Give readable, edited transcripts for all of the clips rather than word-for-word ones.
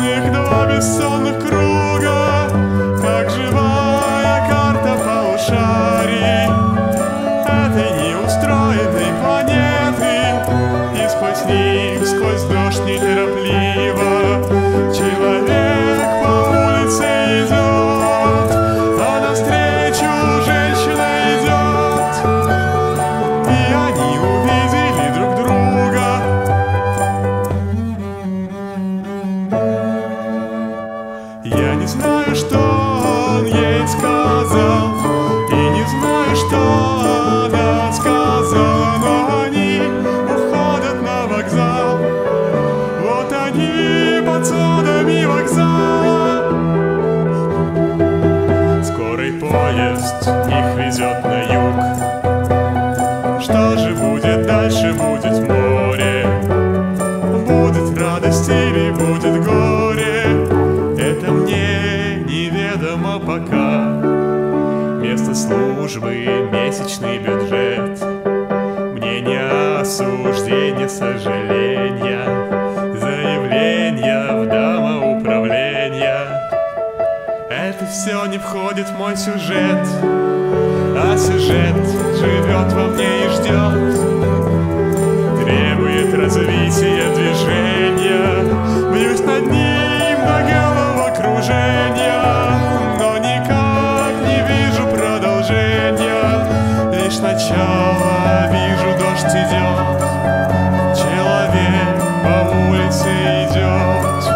них два бессонных круга, как живая карта полушарий этой неустроенной планеты. И сквозь них, сквозь дождь неторопливо человек по улице идет, а навстречу женщина идет, и они увидели друг друга. Я не знаю, что он ей сказал, и не знаю, что она сказала, но они уходят на вокзал. Вот они под сводами вокзала. Скорый поезд их везет на юг. Что же будет дальше? Будет море, будет радость или будет горе? Это мне неведомо пока. Вместо службы месячный бюджет, мне не осуждение, сожаления, заявление в домоуправление. Это все не входит в мой сюжет, а сюжет живет во мне и ждет, требует развития движения. Бьюсь над ним до головокружения, но никак не вижу продолжения. Лишь начало вижу, дождь идет, человек по улице идет.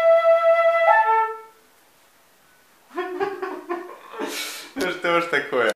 Ну что ж такое?